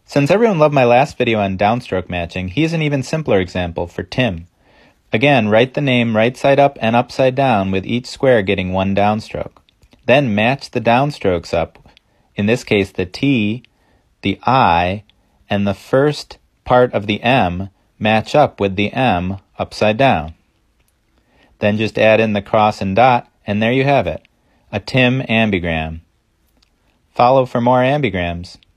Since everyone loved my last video on downstroke matching, here's an even simpler example for Tim. Again, write the name right side up and upside down with each square getting one downstroke. Then match the downstrokes up, in this case the T, the I, and the first part of the M match up with the M upside down. Then just add in the cross and dot, and there you have it, a Tim ambigram. Follow for more ambigrams.